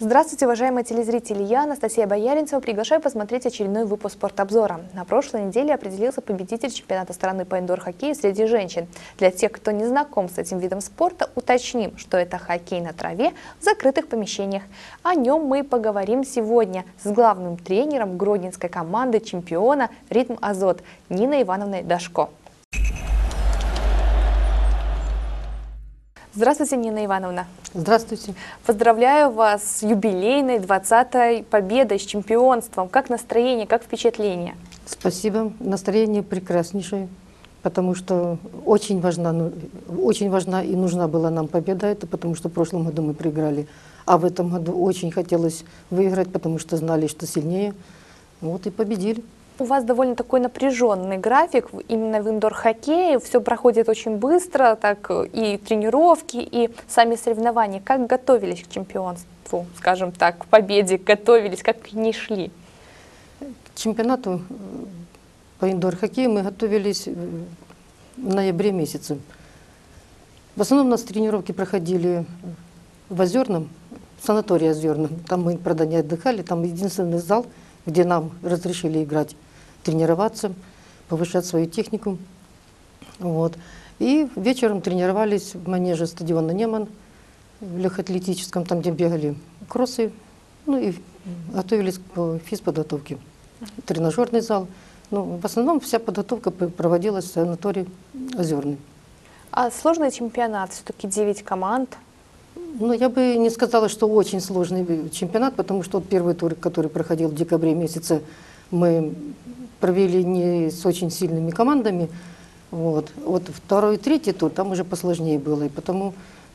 Здравствуйте, уважаемые телезрители! Я, Анастасия Бояринцева, приглашаю посмотреть очередной выпуск «Спортобзора». На прошлой неделе определился победитель чемпионата страны по индор-хоккею среди женщин. Для тех, кто не знаком с этим видом спорта, уточним, что это хоккей на траве в закрытых помещениях. О нем мы поговорим сегодня с главным тренером гродненской команды чемпиона «Ритм Азот» Ниной Ивановной Дашко. Здравствуйте, Нина Ивановна. Здравствуйте. Поздравляю вас с юбилейной 20-й победой, с чемпионством. Как настроение, как впечатление? Спасибо. Настроение прекраснейшее, потому что очень важна и нужна была нам победа. Это потому что в прошлом году мы проиграли, а в этом году очень хотелось выиграть, потому что знали, что сильнее. Вот и победили. У вас довольно такой напряженный график именно в индор-хоккее. Все проходит очень быстро, так и тренировки, и сами соревнования. Как готовились к чемпионству, скажем так, к победе, готовились, как к ней шли? К чемпионату по индор-хоккею мы готовились в ноябре месяце. В основном у нас тренировки проходили в Озерном, в санатории Озерном. Там мы, правда, не отдыхали, там единственный зал, где нам разрешили играть, тренироваться, повышать свою технику. Вот. И вечером тренировались в манеже стадиона Неман, в легкоатлетическом, там, где бегали кроссы, ну и готовились к физподготовке. Тренажерный зал. Ну, в основном вся подготовка проводилась в санатории Озерный. А сложный чемпионат, все-таки 9 команд. Ну, я бы не сказала, что очень сложный чемпионат, потому что вот первый тур, который проходил в декабре месяце, мы провели не с очень сильными командами. Вот второй и третий тур там уже посложнее было, и потому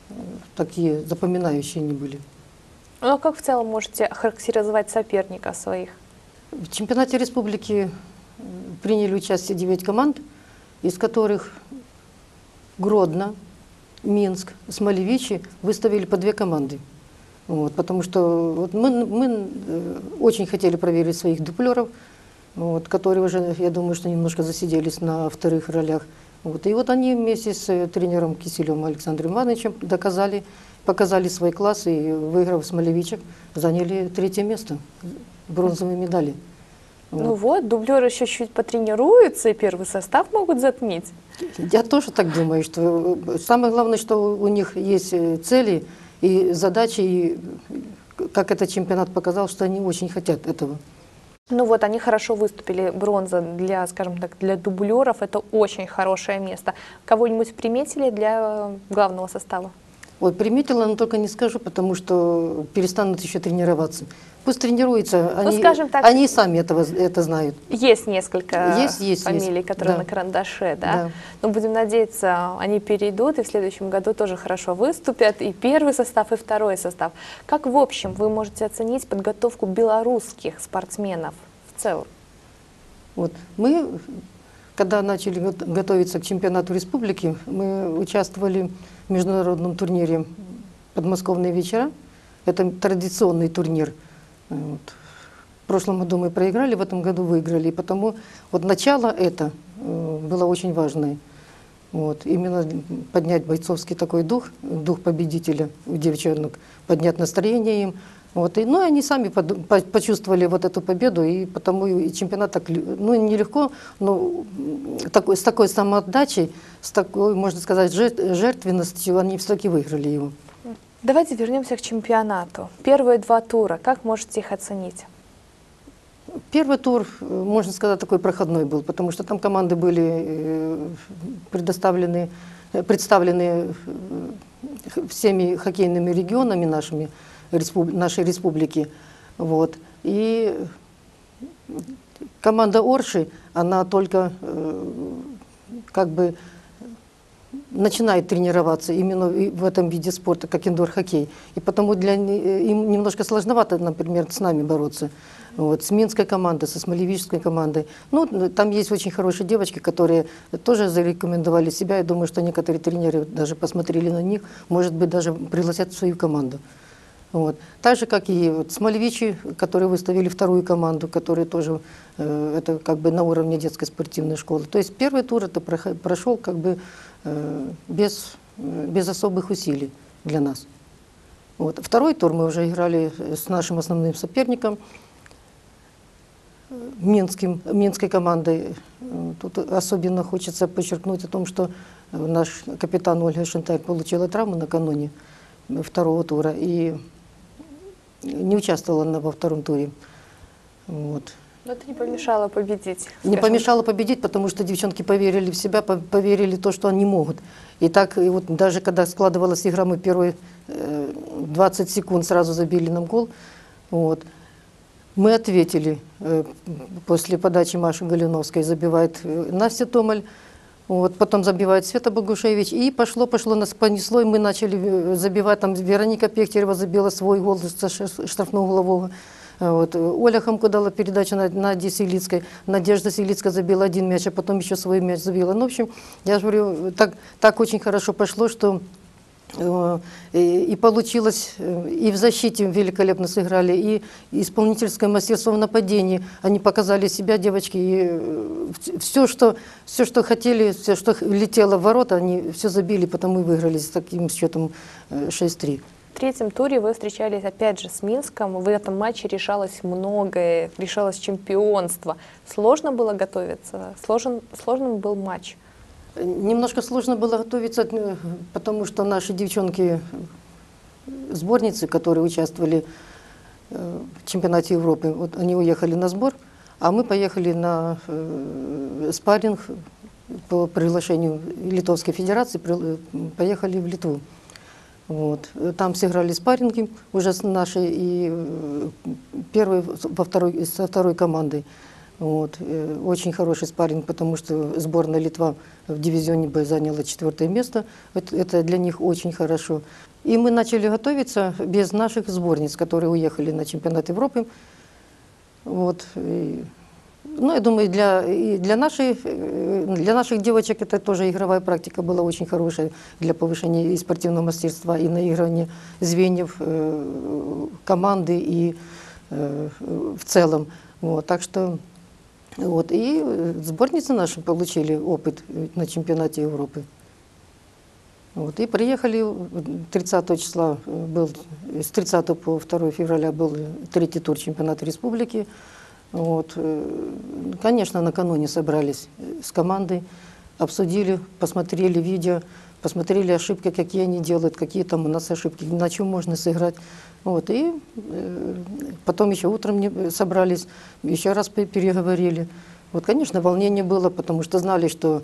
такие запоминающие не были. Ну, а как в целом можете охарактеризовать соперника своих? В чемпионате республики приняли участие 9 команд, из которых Гродно, Минск, Смолевичи выставили по 2 команды. Вот, потому что вот мы очень хотели проверить своих дуплеров, вот, которые уже, я думаю, что немножко засиделись на вторых ролях. Вот, и вот они вместе с тренером Киселевым Александром Ивановичем показали свой класс и, выиграв Смолевичек, заняли 3-е место, бронзовые медали. Ну вот, дублеры еще чуть потренируются и первый состав могут затмить. Я тоже так думаю, что самое главное, что у них есть цели и задачи, и как этот чемпионат показал, что они очень хотят этого. Ну вот, они хорошо выступили, бронза для, скажем так, для дублеров, это очень хорошее место. Кого-нибудь приметили для главного состава? Ой, приметила, но только не скажу, потому что перестанут еще тренироваться. Пусть тренируются, ну, скажем так, они сами это знают. Есть несколько фамилий, есть. которые Да. на карандаше, да? Да. Но будем надеяться, они перейдут и в следующем году тоже хорошо выступят, и первый состав, и второй состав. Как в общем вы можете оценить подготовку белорусских спортсменов в целом? Вот. Мы, когда начали готовиться к чемпионату республики, мы участвовали в международном турнире «Подмосковные вечера». Это традиционный турнир. Вот. В прошлом году мы проиграли, в этом году выиграли. И потому вот начало это было очень важное. Вот. Именно поднять бойцовский такой дух победителя у девчонок, поднять настроение им. Вот. И, ну, они сами почувствовали вот эту победу, и потому и чемпионат так, ну, нелегко, но с такой самоотдачей, с такой, можно сказать, жертвенностью они все-таки выиграли его. Давайте вернемся к чемпионату. Первые 2 тура, как можете их оценить? Первый тур, можно сказать, такой проходной был, потому что там команды были представлены всеми хоккейными регионами нашей республики. Вот. И команда Орши, она только как бы начинает тренироваться именно в этом виде спорта, как индор-хоккей. И потому им немножко сложновато, например, с нами бороться. Вот, с минской командой, со смолевичской командой. Ну, там есть очень хорошие девочки, которые тоже зарекомендовали себя. Я думаю, что некоторые тренеры даже посмотрели на них, может быть, даже пригласят в свою команду. Вот. Так же, как и вот Смолевичи, которые выставили 2-ю команду, которые тоже это как бы на уровне детской спортивной школы. То есть первый тур это прошел как бы без особых усилий для нас. Вот. Второй тур мы уже играли с нашим основным соперником, минской командой. Тут особенно хочется подчеркнуть о том, что наш капитан Ольга Шенталь получила травму накануне второго тура и не участвовала во втором туре. Вот. Но это не помешало победить. Не помешало победить, потому что девчонки поверили в себя, поверили в то, что они могут. И так, и вот даже когда складывалась игра, мы первые 20 секунд сразу забили нам гол. Вот. Мы ответили после подачи Маши Галиновской, забивает Настя Томаль, вот, потом забивает Света Богушевич, и пошло, нас понесло, и мы начали забивать, там Вероника Пехтерева забила свой гол со штрафного углового. Вот. Оля Хамко дала передачу Наде Селицкой, Надежда Селицкая забила один мяч, а потом еще свой мяч забила. Ну, в общем, я же говорю, так очень хорошо пошло, что и получилось, и в защите великолепно сыграли, и исполнительское мастерство в нападении. Они показали себя, девочки, и все, что хотели, все, что летело в ворота, они все забили, потому и выиграли с таким счетом 6-3. В третьем туре вы встречались опять же с Минском. В этом матче решалось многое, решалось чемпионство. Сложно было готовиться? Сложным был матч? Немножко сложно было готовиться, потому что наши девчонки, сборницы, которые участвовали в чемпионате Европы, вот они уехали на сбор, а мы поехали на спарринг по приглашению Литовской Федерации, поехали в Литву. Вот. Там сыграли спарринги уже с нашей и со второй командой. Вот. Очень хороший спарринг, потому что сборная Литва в дивизионе Б заняла 4-е место. Это для них очень хорошо. И мы начали готовиться без наших сборниц, которые уехали на чемпионат Европы. Вот. Ну, я думаю, для наших девочек это тоже игровая практика была очень хорошая для повышения и спортивного мастерства, и наигрывания звеньев команды и в целом. Вот. Так что вот. И сборницы наши получили опыт на чемпионате Европы. Вот. И приехали 30 числа, с 30 по 2 февраля был третий тур чемпионата республики. Вот. Конечно, накануне собрались с командой, обсудили, посмотрели видео, посмотрели ошибки, какие они делают, какие там у нас ошибки, на чем можно сыграть. Вот. И потом еще утром собрались, еще раз переговорили. Вот, конечно, волнение было, потому что знали, что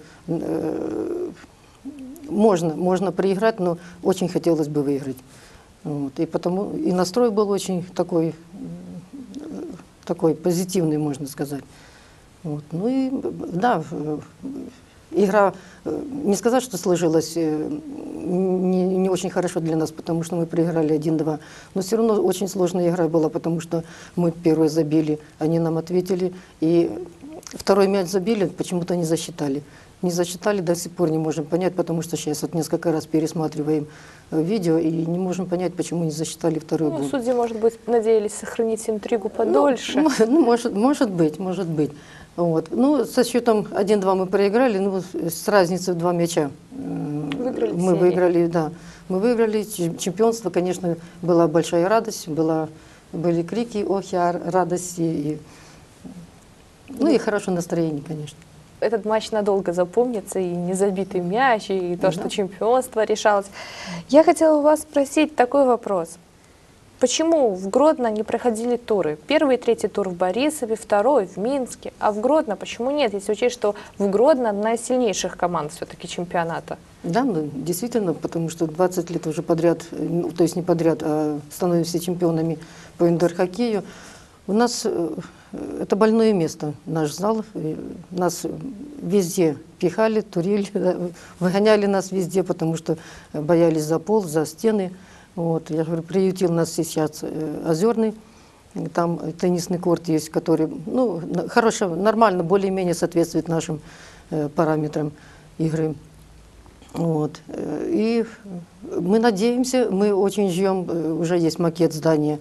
можно проиграть, но очень хотелось бы выиграть. Вот. И потому и настрой был очень такой позитивный, можно сказать. Вот. Ну и да, игра, не сказать, что сложилась не очень хорошо для нас, потому что мы проиграли 1-2. Но все равно очень сложная игра была, потому что мы первые забили, они нам ответили. И второй мяч забили, почему-то не засчитали. Не засчитали, до сих пор не можем понять, потому что сейчас вот несколько раз пересматриваем видео и не можем понять, почему не засчитали второй гол. Судьи, может быть, надеялись сохранить интригу подольше. Может быть. Вот. Ну, со счетом 1-2 мы проиграли, ну, с разницей в 2 мяча. Мы выиграли, да. Мы выиграли чемпионство, конечно, была большая радость, были крики, охи, радости, ну и хорошее настроение, конечно. Этот матч надолго запомнится, и незабитый мяч, и то, что чемпионство решалось. Я хотела у вас спросить такой вопрос. Почему в Гродно не проходили туры? Первый и третий тур в Борисове, второй в Минске. А в Гродно почему нет, если учесть, что в Гродно одна из сильнейших команд все-таки чемпионата? Да, ну, действительно, потому что 20 лет уже подряд, то есть не подряд, а становимся чемпионами по индор-хоккею. У нас это больное место, наш зал. Нас везде пихали, турили, выгоняли нас везде, потому что боялись за пол, за стены. Вот. Я говорю, приютил нас сейчас Озерный. Там теннисный корт есть, который, ну, хорошо, нормально, более-менее соответствует нашим параметрам игры. Вот. И мы надеемся, мы очень ждем, уже есть макет здания,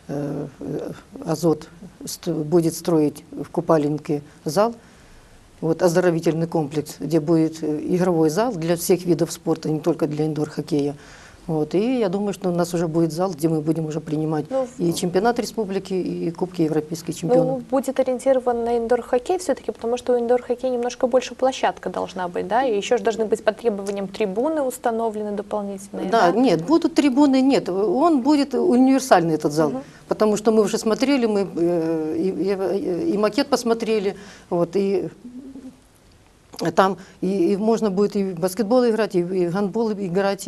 Азот будет строить в Купаленке зал, вот, оздоровительный комплекс, где будет игровой зал для всех видов спорта, не только для индор-хоккея. Вот, и я думаю, что у нас уже будет зал, где мы будем уже принимать Ну, и чемпионат республики, и кубки европейских чемпионов. Ну, будет ориентирован на индор-хоккей все-таки, потому что у индор-хоккея немножко больше площадка должна быть, да? И еще же должны быть по требованиям трибуны установлены дополнительные, Да, да? нет, будут трибуны, нет, он будет универсальный этот зал, потому что мы уже смотрели, мы и макет посмотрели, вот, и там и можно будет и в баскетбол играть, и в гандбол играть,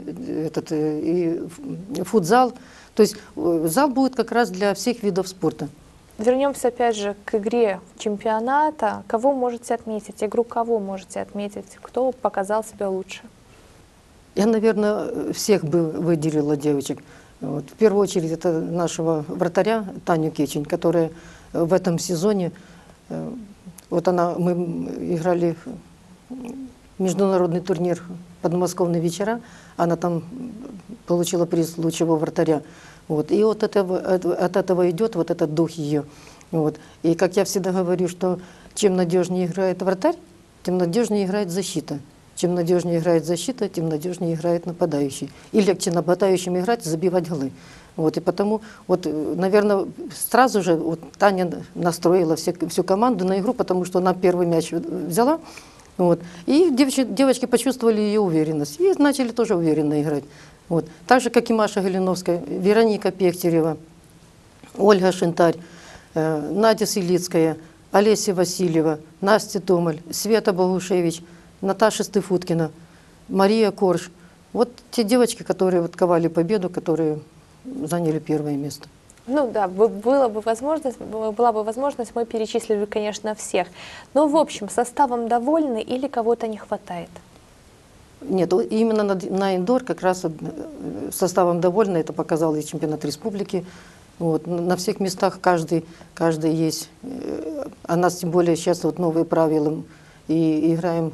и футзал. То есть зал будет как раз для всех видов спорта. Вернемся опять же к игре чемпионата. Кого можете отметить? Игру кого можете отметить? Кто показал себя лучше? Я, наверное, всех бы выделила девочек. Вот. В первую очередь это нашего вратаря Таню Кечень, которая в этом сезоне, вот мы играли международный турнир «Подмосковные вечера», она там получила приз лучшего вратаря. Вот. И вот от этого идет вот этот дух ее. Вот. И как я всегда говорю, что чем надежнее играет вратарь, тем надежнее играет защита. Чем надежнее играет защита, тем надежнее играет нападающий. И легче нападающим играть, забивать голы. Вот, и потому, вот, наверное, сразу же вот, Таня настроила всю команду на игру, потому что она первый мяч взяла. Вот, и девочки почувствовали ее уверенность и начали тоже уверенно играть. Вот. Так же, как и Маша Галиновская, Вероника Пехтерева, Ольга Шинтарь, Надя Селицкая, Олеся Васильева, Настя Томаль, Света Богушевич, Наташа Стефуткина, Мария Корж. Вот те девочки, которые вот ковали победу, которые заняли первое место. Ну да, была бы возможность, мы перечислили, конечно, всех. Но в общем, составом довольны или кого-то не хватает? Нет, именно на индор как раз составом довольны, это показал и чемпионат республики. Вот, на всех местах каждый есть. А нас тем более сейчас вот новые правила, и играем...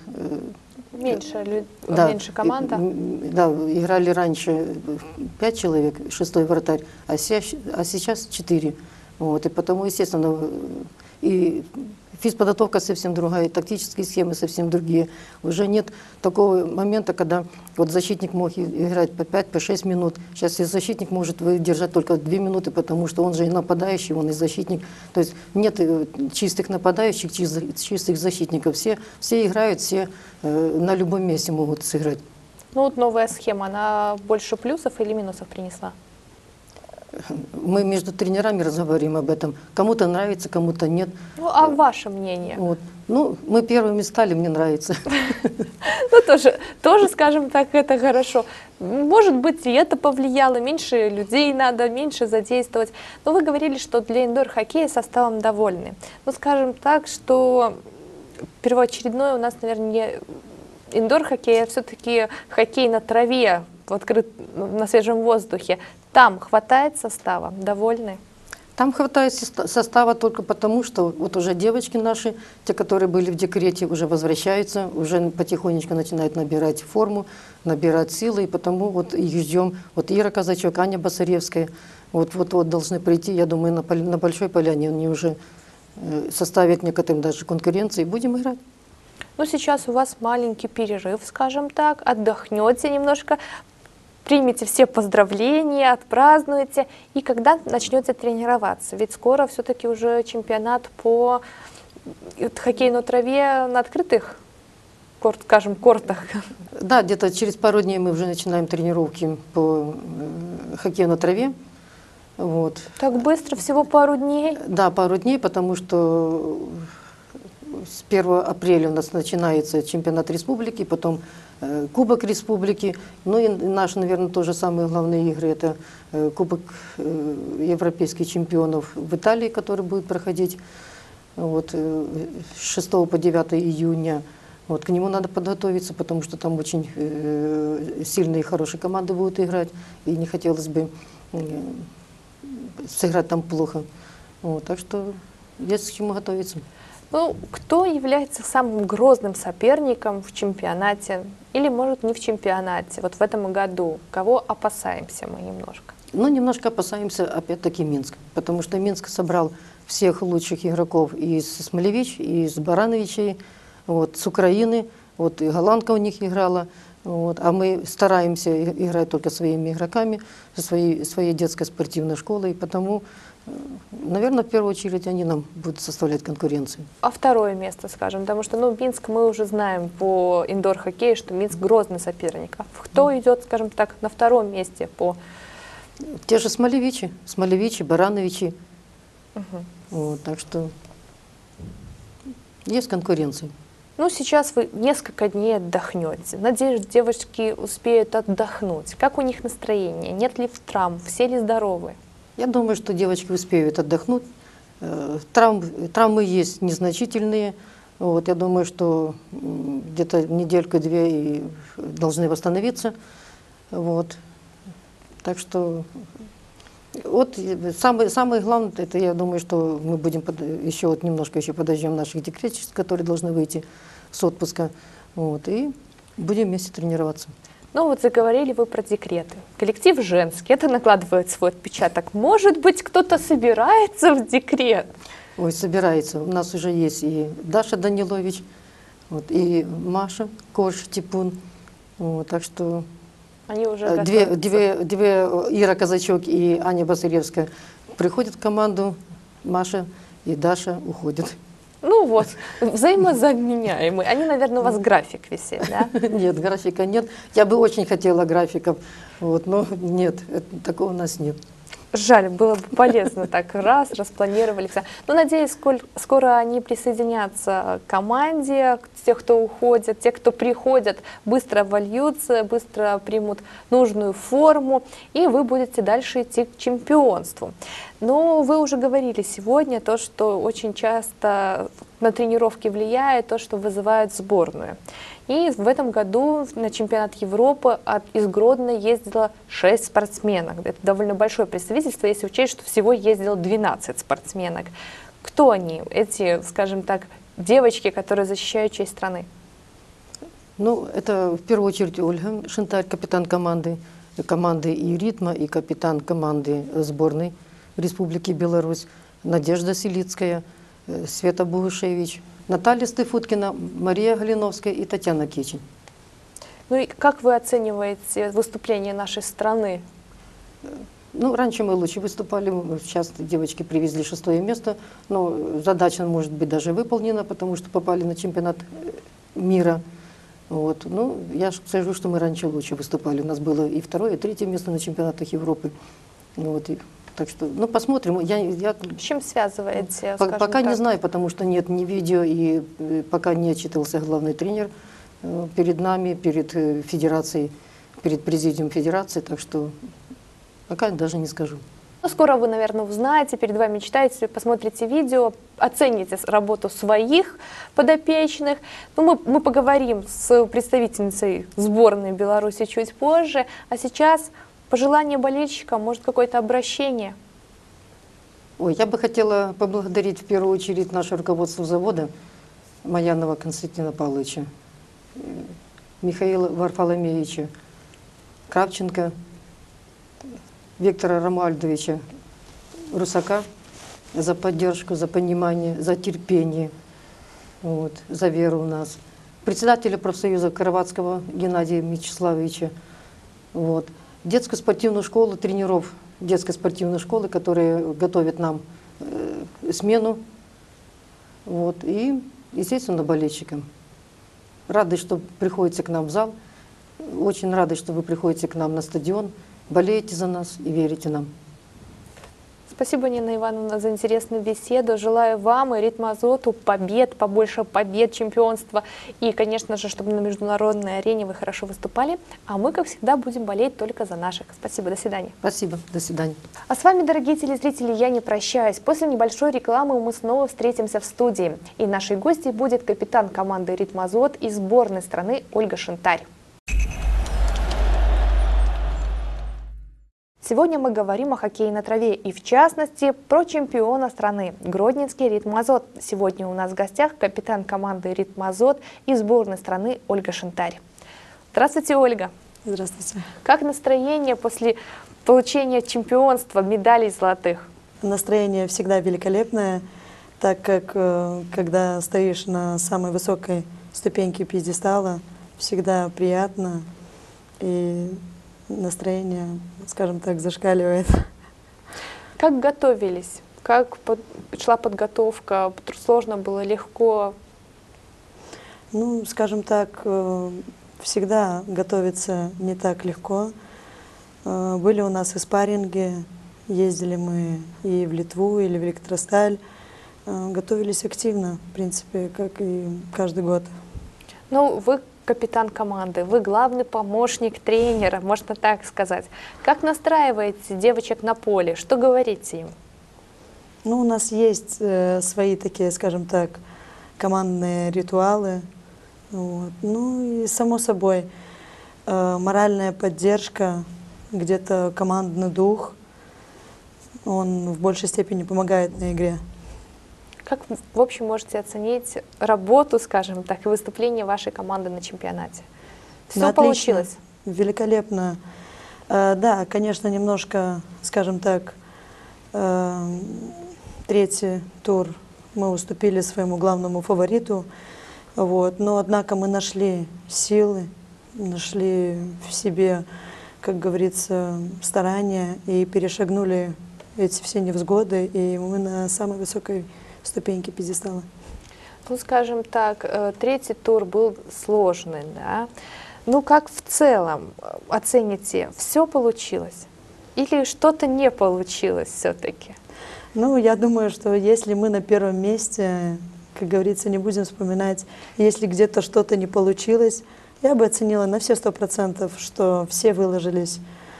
Меньше команда? Да, играли раньше 5 человек, 6-й вратарь, а сейчас 4. Вот, и потому, естественно, и физподготовка совсем другая, и тактические схемы совсем другие. Уже нет такого момента, когда вот защитник мог играть по 5, по 6 минут. Сейчас и защитник может выдержать только 2 минуты, потому что он же и нападающий, он и защитник. То есть нет чистых нападающих, чистых защитников. Все играют, все на любом месте могут сыграть. Ну вот новая схема, она больше плюсов или минусов принесла? Мы между тренерами разговариваем об этом. Кому-то нравится, кому-то нет. Ну, а ваше мнение? Вот. Ну, мы первыми стали, мне нравится. Ну, тоже, скажем так, это хорошо. Может быть, и это повлияло, меньше людей надо, меньше задействовать. Но вы говорили, что для индор-хоккея составом довольны. Ну, скажем так, что первоочередное у нас, наверное, не индор-хоккей, а все-таки хоккей на траве, на свежем воздухе. Там хватает состава? Довольны? Там хватает состава только потому, что вот уже девочки наши, те, которые были в декрете, уже возвращаются, уже потихонечку начинают набирать форму, набирать силы, и потому вот их ждем. Вот Ира Казачок, Аня Басаревская, вот должны прийти, я думаю, на Большой Поляне, они уже составят некоторым даже конкуренции, и будем играть. Ну, сейчас у вас маленький перерыв, скажем так, отдохнете немножко, примите все поздравления, отпразднуете. И когда начнете тренироваться? Ведь скоро все-таки уже чемпионат по хоккею на траве на открытых кортах. Да, где-то через пару дней мы уже начинаем тренировки по хоккею на траве. Вот. Так быстро, всего пару дней? Да, пару дней, потому что с 1 апреля у нас начинается чемпионат республики, потом Кубок республики. Ну и наши, наверное, тоже самые главные игры. Это Кубок европейских чемпионов в Италии, который будет проходить вот, с 6 по 9 июня. Вот, к нему надо подготовиться, потому что там очень сильные и хорошие команды будут играть. И не хотелось бы сыграть там плохо. Вот, так что есть к чему готовиться. Ну, кто является самым грозным соперником в чемпионате? Или, может, не в чемпионате, вот в этом году? Кого опасаемся мы немножко? Ну, немножко опасаемся, опять-таки, Минск. Потому что Минск собрал всех лучших игроков из Смолевич, из Барановичей, вот, с Украины. Вот и голландка у них играла. Вот. А мы стараемся играть только своими игроками, своей детской спортивной школой, и потому, наверное, в первую очередь они нам будут составлять конкуренцию. А второе место, скажем, потому что, ну, Минск мы уже знаем по индор-хоккею, что Минск грозный соперник. А кто идет, скажем так, на втором месте по... Те же Смолевичи, Барановичи. Вот, так что есть конкуренция. Ну, сейчас вы несколько дней отдохнете. Надеюсь, девочки успеют отдохнуть. Как у них настроение? Нет ли травм? Все ли здоровы? Я думаю, что девочки успеют отдохнуть. Травмы есть незначительные. Вот, я думаю, что где-то недельку-две и должны восстановиться. Вот. Так что вот самое главное, это я думаю, что мы будем еще вот немножко еще подождем наших декретчиков, которые должны выйти с отпуска. Вот, и будем вместе тренироваться. Ну вот заговорили вы про декреты. Коллектив женский, это накладывает свой отпечаток. Может быть, кто-то собирается в декрет? Ой, собирается. У нас уже есть и Даша Данилович, вот, и Маша Кош-Типун. Вот, так что Они уже две Ира Казачок и Аня Басыревская приходят в команду, Маша и Даша уходят. Ну вот, взаимозаменяемые. Они, наверное, у вас график висит, да? Нет, графика нет. Я бы очень хотела графиков, вот, но нет, такого у нас нет. Жаль, было бы полезно так распланировали все. Но надеюсь, скоро они присоединятся к команде, те, кто уходят, те, кто приходят, быстро вольются, быстро примут нужную форму, и вы будете дальше идти к чемпионству. Но вы уже говорили сегодня то, что очень часто на тренировки влияет то, что вызывает сборную. И в этом году на чемпионат Европы из Гродно ездило 6 спортсменок. Это довольно большое представительство, если учесть, что всего ездило 12 спортсменок. Кто они, эти, скажем так, девочки, которые защищают честь страны? Ну, это в первую очередь Ольга Шентарь, капитан команды и ритма, и капитан команды сборной Республики Беларусь, Надежда Селицкая, Света Бугушевич, Наталья Стефуткина, Мария Галиновская и Татьяна Кечин. Ну и как вы оцениваете выступление нашей страны? Ну, раньше мы лучше выступали, сейчас девочки привезли 6-е место, но задача может быть даже выполнена, потому что попали на чемпионат мира. Вот. Ну, я скажу, что мы раньше лучше выступали. У нас было и 2-е, и 3-е место на чемпионатах Европы. Вот. Так что, ну, посмотрим. С чем связываете? Пока не знаю, потому что нет ни видео, и пока не отчитывался главный тренер перед нами, перед федерацией, перед президиумом федерации, так что пока даже не скажу. Ну, скоро вы, наверное, узнаете, перед вами читаете, посмотрите видео, оцените работу своих подопечных. Ну, мы поговорим с представительницей сборной Беларуси чуть позже, а сейчас пожелание болельщикам, может, какое-то обращение? Ой, я бы хотела поблагодарить в первую очередь наше руководство завода Маянова Константина Павловича, Михаила Варфоломеевича, Кравченко, Виктора Ромуальдовича Русака за поддержку, за понимание, за терпение, вот, за веру в нас. Председателя профсоюза Караватского Геннадия Мячеславовича, вот. Детскую спортивную школу, тренеров детской спортивной школы, которые готовят нам смену. Вот. И, естественно, болельщикам. Рады, что приходите к нам в зал. Очень рады, что вы приходите к нам на стадион, болеете за нас и верите нам. Спасибо, Нина Ивановна, за интересную беседу. Желаю вам и Ритмазоту побед, побольше побед, чемпионства. И, конечно же, чтобы на международной арене вы хорошо выступали. А мы, как всегда, будем болеть только за наших. Спасибо, до свидания. Спасибо, до свидания. А с вами, дорогие телезрители, я не прощаюсь. После небольшой рекламы мы снова встретимся в студии. И нашей гостьей будет капитан команды Ритмазот из сборной страны Ольга Шентарь. Сегодня мы говорим о хоккее на траве и, в частности, про чемпиона страны – Гродненский Ритмазот. Сегодня у нас в гостях капитан команды Ритмазот и сборной страны Ольга Шентарь. Здравствуйте, Ольга. Здравствуйте. Как настроение после получения чемпионства, медалей золотых? Настроение всегда великолепное, так как когда стоишь на самой высокой ступеньке пьедестала, всегда приятно и настроение, скажем так, зашкаливает. Как готовились? Как шла подготовка? Сложно было, легко? Ну, скажем так, всегда готовиться не так легко. Были у нас и спарринги, ездили мы и в Литву, или в Электросталь. Готовились активно, в принципе, как и каждый год. Ну, вы капитан команды, вы главный помощник тренера, можно так сказать. Как настраиваете девочек на поле? Что говорите им? Ну, у нас есть свои такие, скажем так, командные ритуалы. Вот. Ну и, само собой, моральная поддержка, где-то командный дух, он в большей степени помогает на игре. Как, в общем, можете оценить работу, скажем так, и выступление вашей команды на чемпионате? Все Ну, отлично, получилось? великолепно. Да, конечно, немножко, скажем так, третий тур мы уступили своему главному фавориту, вот, но однако мы нашли силы, нашли в себе, как говорится, старания и перешагнули эти все невзгоды, и мы на самой высокой ступеньке пьедестала. Ну, скажем так, третий тур был сложный, да? Ну, как в целом оцените, все получилось? Или что-то не получилось все-таки? Ну, я думаю, что если мы на первом месте, как говорится, не будем вспоминать, если где-то что-то не получилось, я бы оценила на все 100%, что все выложились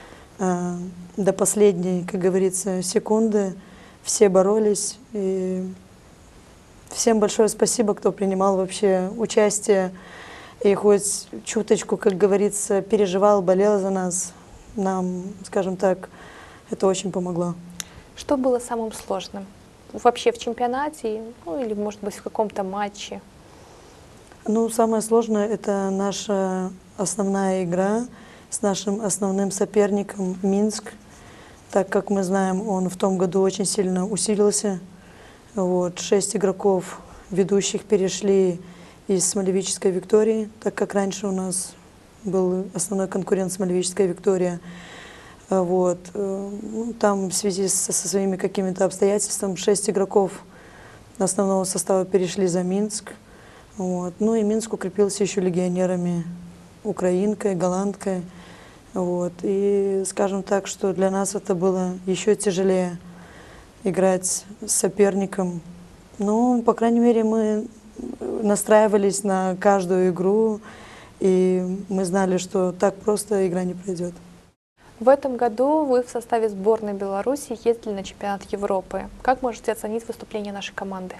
до последней, как говорится, секунды, все боролись. И всем большое спасибо, кто принимал вообще участие и хоть чуточку, как говорится, переживал, болел за нас. Нам, скажем так, это очень помогло. Что было самым сложным? Вообще в чемпионате, ну или, может быть, в каком-то матче? Ну, самое сложное — это наша основная игра с нашим основным соперником Минск. Так как мы знаем, он в том году очень сильно усилился. Вот, 6 игроков ведущих перешли из Смолевической Виктории, так как раньше у нас был основной конкурент Смолевическая Виктория. Вот. Ну, там в связи со своими какими-то обстоятельствами 6 игроков основного состава перешли за Минск. Вот. Ну и Минск укрепился еще легионерами, украинкой, голландкой. Вот. И скажем так, что для нас это было еще тяжелее играть с соперником. Ну, по крайней мере, мы настраивались на каждую игру, и мы знали, что так просто игра не пройдет. В этом году вы в составе сборной Беларуси ездили на чемпионат Европы. Как можете оценить выступление нашей команды?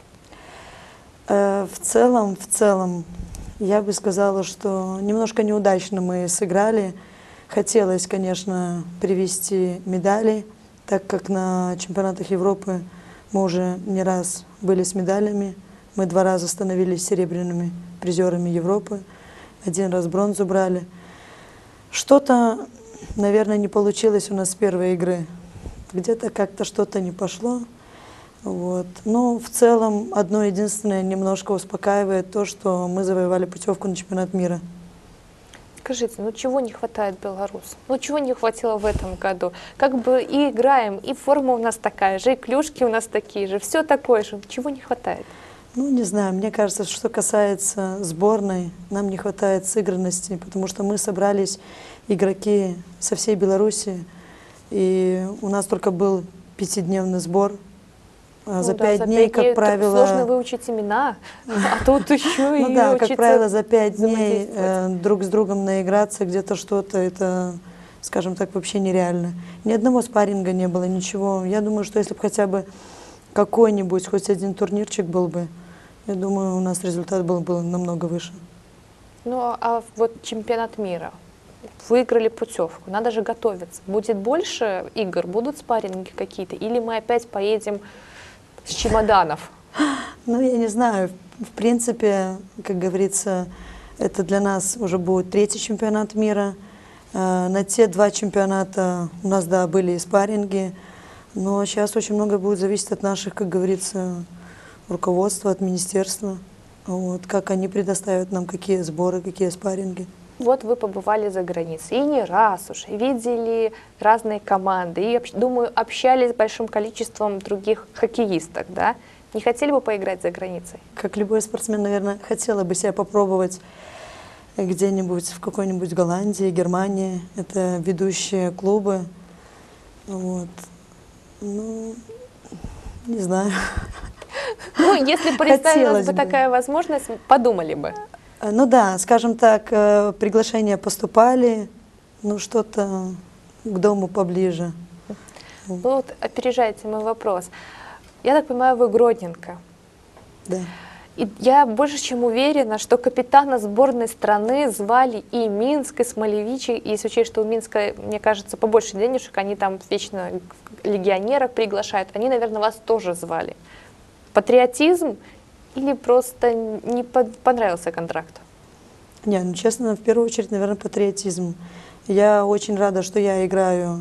В целом, я бы сказала, что немножко неудачно мы сыграли. Хотелось, конечно, привезти медали, так как на чемпионатах Европы мы уже не раз были с медалями. Мы 2 раза становились серебряными призерами Европы, 1 раз бронзу брали. Что-то, наверное, не получилось у нас с первой игры. Где-то как-то что-то не пошло. Вот. Но в целом одно единственное немножко успокаивает то, что мы завоевали путевку на чемпионат мира. Скажите, ну чего не хватает белорусам? Ну чего не хватило в этом году? Как бы и играем, и форма у нас такая же, и клюшки у нас такие же, все такое же. Чего не хватает? Ну, не знаю, мне кажется, что касается сборной, нам не хватает сыгранности, потому что мы собрались игроки со всей Беларуси, и у нас только был 5-дневный сбор. А за 5 дней, как правило... Сложно выучить имена, а тут еще и Ну да, учиться как правило, за 5 дней взаимодействовать. друг с другом наиграться, где-то что-то, это, скажем так, вообще нереально. Ни одного спарринга не было, ничего. Я думаю, что если бы хотя бы какой-нибудь, хоть один турнирчик был бы, я думаю, у нас результат был бы намного выше. Ну а вот чемпионат мира, выиграли путевку, надо же готовиться. Будет больше игр, будут спарринги какие-то, или мы опять поедем с чемоданов? Ну, я не знаю. В принципе, как говорится, это для нас уже будет 3-й чемпионат мира. На те 2 чемпионата у нас, да, были и спарринги. Но сейчас очень много будет зависеть от наших, как говорится, руководства, от министерства. Вот, как они предоставят нам какие сборы, какие спарринги. Вот вы побывали за границей, и не раз уж, и видели разные команды, и, думаю, общались с большим количеством других хоккеисток, да? Не хотели бы поиграть за границей? Как любой спортсмен, наверное, хотела бы себя попробовать где-нибудь в какой-нибудь Голландии, Германии. Это ведущие клубы. Вот. Ну, не знаю. Ну, если представилась Хотелось бы бы. такая возможность, подумали бы. Ну да, скажем так, приглашения поступали, ну что-то к дому поближе. Ну, вот опережаете мой вопрос. Я так понимаю, вы Гродненко. Да. И я больше чем уверена, что капитана сборной страны звали и Минск, и Смолевичи. И если учесть, что у Минска, мне кажется, побольше денежек, они там вечно легионеров приглашают, они, наверное, вас тоже звали. Патриотизм или просто не понравился контракт? Не, ну честно, в первую очередь, наверное, патриотизм. Я очень рада, что я играю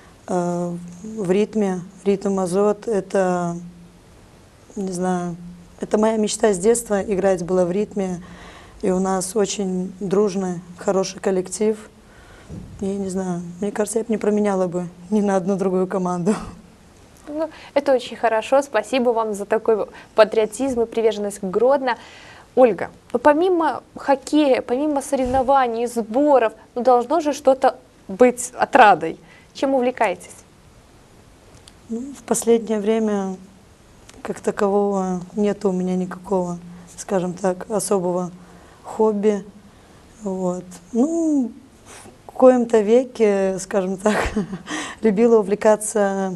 в ритме. Ритм Азот — это, не знаю, это моя мечта с детства, играть было в ритме. И у нас очень дружный, хороший коллектив. Я не знаю, мне кажется, я бы не променяла бы ни на одну другую команду. Ну, это очень хорошо. Спасибо вам за такой патриотизм и приверженность к Гродно. Ольга, ну, помимо хоккея, помимо соревнований, сборов, ну, должно же что-то быть отрадой. Чем увлекаетесь? Ну, в последнее время как такового нет у меня никакого, скажем так, особого хобби. Вот. Ну, в коем-то веке, скажем так, любила увлекаться.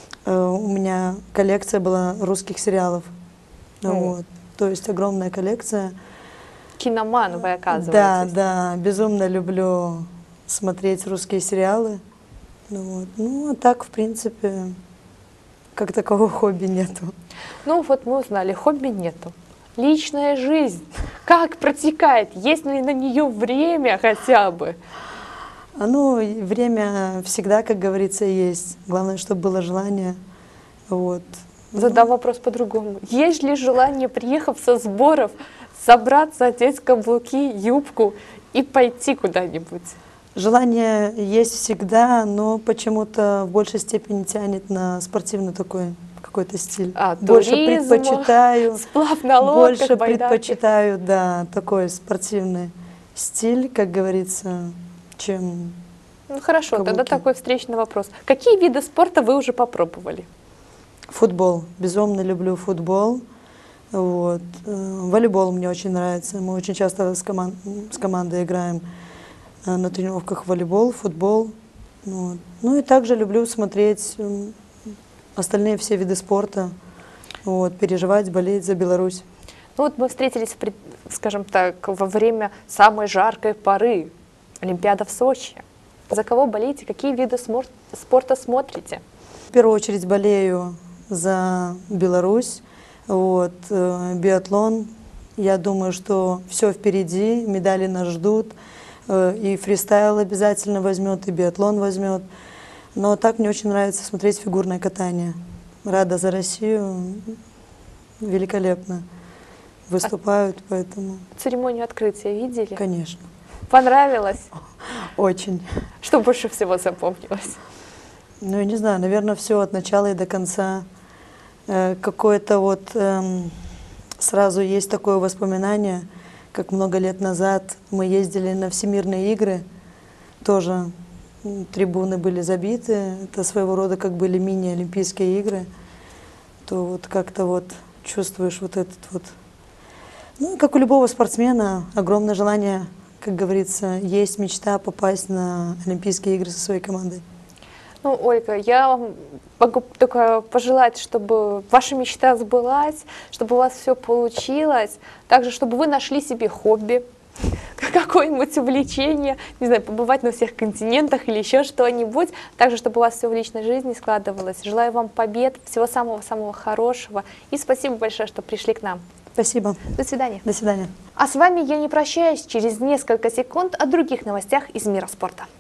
У меня коллекция была русских сериалов. Вот. То есть огромная коллекция. Киноман вы, Да, оказываетесь. да, безумно люблю смотреть русские сериалы. Вот. Ну, а так, в принципе, как такового хобби нету. Ну вот мы узнали, хобби нету. Личная жизнь, как протекает? Есть ли на нее время хотя бы? Ну, и время всегда, как говорится, есть. Главное, чтобы было желание. Вот. Задам вопрос по-другому. Есть ли желание, приехав со сборов, собраться, одеть каблуки, юбку и пойти куда-нибудь? Желание есть всегда, но почему-то в большей степени тянет на спортивный такой какой-то стиль. Больше Туризм, предпочитаю, сплав на лодках, больше байдарке. предпочитаю, да, такой спортивный стиль, как говорится, чем Ну хорошо, тогда каблуки. такой встречный вопрос. Какие виды спорта вы уже попробовали? футбол. Безумно люблю футбол. Вот. Волейбол мне очень нравится. Мы очень часто с командой играем на тренировках волейбол, футбол. Вот. Ну и также люблю смотреть остальные все виды спорта, вот, переживать, болеть за Беларусь. Ну вот мы встретились, скажем так, во время самой жаркой поры, Олимпиада в Сочи. За кого болеете, какие виды спорта смотрите? В первую очередь болею за Беларусь, вот, биатлон. Я думаю, что все впереди, медали нас ждут, и фристайл обязательно возьмет, и биатлон возьмет. Но так мне очень нравится смотреть фигурное катание. Рада за Россию, великолепно выступают, поэтому, Церемонию открытия видели? конечно, Понравилось? очень. Что больше всего запомнилось? Ну, я не знаю, наверное, все от начала и до конца. Какое-то вот сразу есть такое воспоминание, как много лет назад мы ездили на Всемирные игры, тоже трибуны были забиты, это своего рода как были мини-олимпийские игры, то вот как-то вот чувствуешь вот этот вот, ну, как у любого спортсмена, огромное желание, как говорится, есть мечта попасть на Олимпийские игры со своей командой. Ну, Ольга, я вам могу только пожелать, чтобы ваша мечта сбылась, чтобы у вас все получилось, также, чтобы вы нашли себе хобби, какое-нибудь увлечение, не знаю, побывать на всех континентах или еще что-нибудь, также, чтобы у вас все в личной жизни складывалось. Желаю вам побед, всего самого-самого хорошего и спасибо большое, что пришли к нам. Спасибо. До свидания. До свидания. А с вами я не прощаюсь, через несколько секунд о других новостях из мира спорта.